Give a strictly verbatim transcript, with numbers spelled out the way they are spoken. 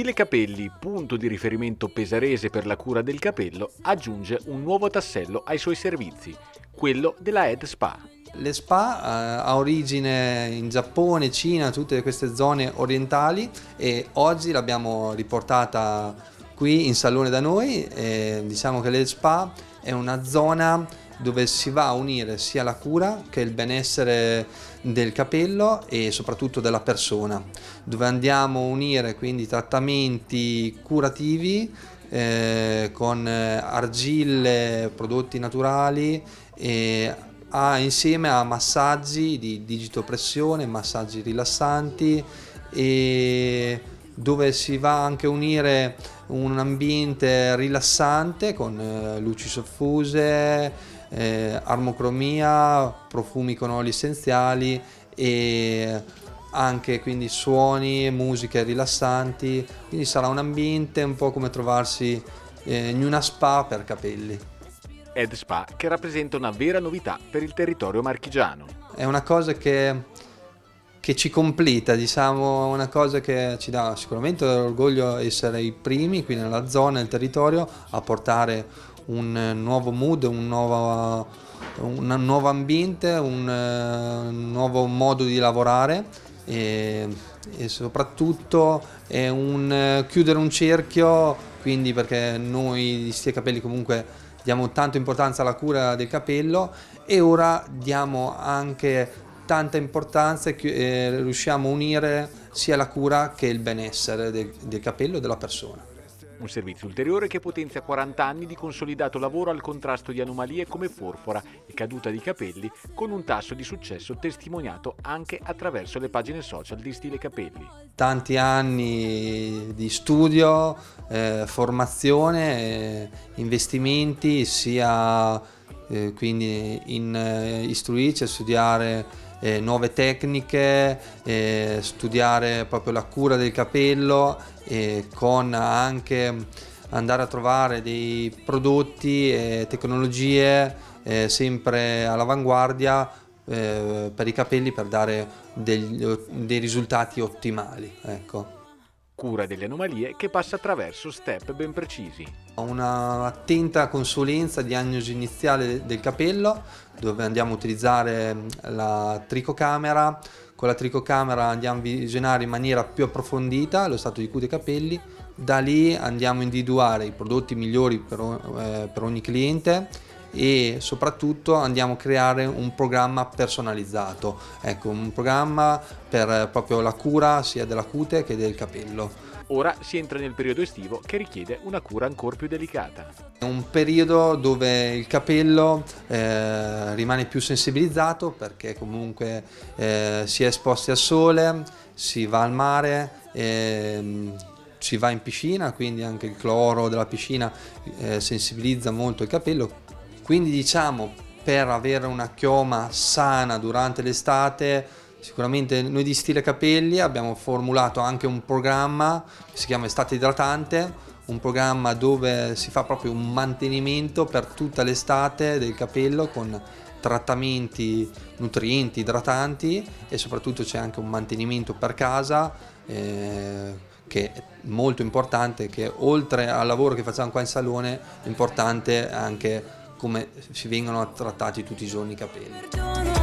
Stile Capelli, punto di riferimento pesarese per la cura del capello, aggiunge un nuovo tassello ai suoi servizi, quello della Head Spa. Le spa eh, ha origine in Giappone, Cina, tutte queste zone orientali, e oggi l'abbiamo riportata qui in salone da noi. E diciamo che le spa è una zona dove si va a unire sia la cura che il benessere del capello e soprattutto della persona, dove andiamo a unire quindi trattamenti curativi eh, con argille, prodotti naturali e a, insieme a massaggi di digitopressione, massaggi rilassanti, e dove si va anche a unire un ambiente rilassante con eh, luci soffuse, eh, armocromia, profumi con oli essenziali e anche quindi suoni e musiche rilassanti. Quindi sarà un ambiente un po' come trovarsi eh, in una spa per capelli. Head Spa che rappresenta una vera novità per il territorio marchigiano. È una cosa che, che ci completa, diciamo, una cosa che ci dà sicuramente l'orgoglio essere i primi qui nella zona, nel territorio, a portare un nuovo mood, un nuovo, un nuovo ambiente, un, un nuovo modo di lavorare e, e soprattutto è un chiudere un cerchio, quindi perché noi di Stile Capelli comunque diamo tanta importanza alla cura del capello e ora diamo anche tanta importanza e eh, riusciamo a unire sia la cura che il benessere del, del capello e della persona. Un servizio ulteriore che potenzia quaranta anni di consolidato lavoro al contrasto di anomalie come forfora e caduta di capelli, con un tasso di successo testimoniato anche attraverso le pagine social di Stile Capelli. Tanti anni di studio, eh, formazione, eh, investimenti, sia eh, quindi in eh, istruirci a studiare eh, nuove tecniche, eh, studiare proprio la cura del capello, e con anche andare a trovare dei prodotti e tecnologie eh, sempre all'avanguardia eh, per i capelli, per dare degli, dei risultati ottimali. Ecco. Cura delle anomalie che passa attraverso step ben precisi. Una attenta consulenza, diagnosi iniziale del capello, dove andiamo a utilizzare la tricocamera. Con la tricocamera andiamo a visionare in maniera più approfondita lo stato di cura dei capelli. Da lì andiamo a individuare i prodotti migliori per, eh, per ogni cliente e soprattutto andiamo a creare un programma personalizzato, ecco, un programma per proprio la cura sia della cute che del capello. Ora si entra nel periodo estivo che richiede una cura ancora più delicata. È un periodo dove il capello eh, rimane più sensibilizzato perché comunque eh, si è esposti al sole, si va al mare, eh, si va in piscina, quindi anche il cloro della piscina eh, sensibilizza molto il capello. Quindi diciamo, per avere una chioma sana durante l'estate, sicuramente noi di Stile Capelli abbiamo formulato anche un programma che si chiama Estate Idratante, un programma dove si fa proprio un mantenimento per tutta l'estate del capello con trattamenti nutrienti, idratanti, e soprattutto c'è anche un mantenimento per casa eh, che è molto importante, che oltre al lavoro che facciamo qua in salone è importante anche come si vengono trattati tutti i giorni i capelli.